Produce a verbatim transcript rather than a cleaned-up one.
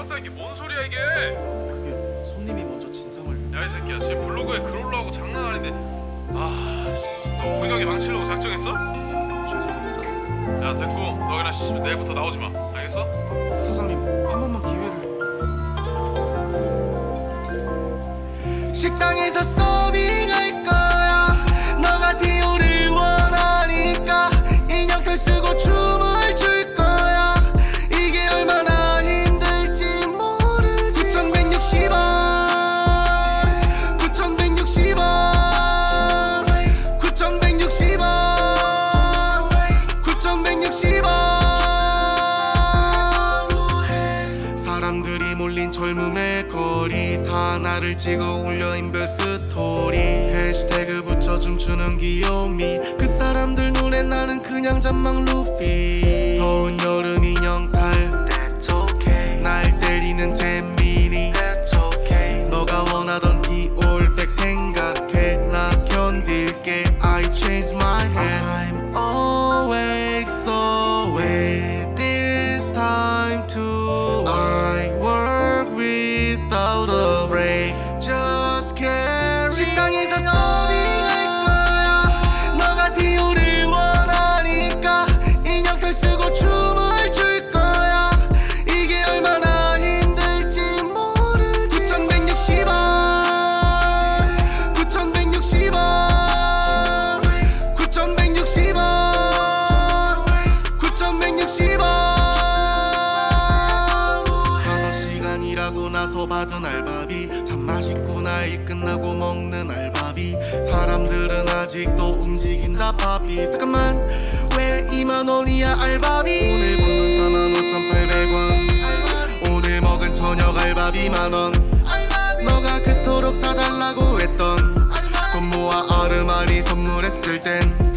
깎았다는 게 뭔 소리야 이게? 그게 손님이 먼저 진상을. 야 이 새끼야, 지금 블로그에 글 올라오고 장난 아닌데. 아, 너 우리 가게 망치려고 작정했어? 죄송합니다. 야 됐고, 너 그냥 씨, 내일부터 나오지 마. 알겠어? 사장님, 한 번만 기회를. 식당에서 서빙할 거야. 너가 디오를 원하니까 인형탈 쓰고 춤을 출 거야. 이게 얼마나 힘들지 모르지. 구천백육십 원 구천백육십 원 구천백육십 원 구천백육십 원. 사람들이 몰린 젊음의 거리, 다 나를 찍어 올려 인별 스토리. 해시태그 붙여 춤추는 귀요미. 그 사람들 눈엔 나는 그냥 잔망 루피. 더운 여름 인형탈 That's okay. 날 때리는 잼민이 That's okay. 너가 원하던 디올백 생각해. 나 견딜게. I changed my head. I'm awake so wait this time too. I work without a break. Just carry. 식당에서 서빙할 거야. 너가 디오를 원하니까 인형탈 쓰고 춤을 출 거야. 이게 얼마나 힘들지 모르지. 구천백육십 원 구천백육십 원 구천백육십 원 구천백육십 원. 다섯 시간 일하고 나서 받은 알바비. 참 맛있구나. 일 끝나고 먹는 알바비. 사람들은 아직도 움직인다 바비. 잠깐만, 왜 이만 원이야 알바비. 오늘 번 사만 오천팔백 원. 오늘 먹은 저녁 알바비 만원. 너가 그토록 사달라고 했던 돈 모아 아르마니 선물했을 땐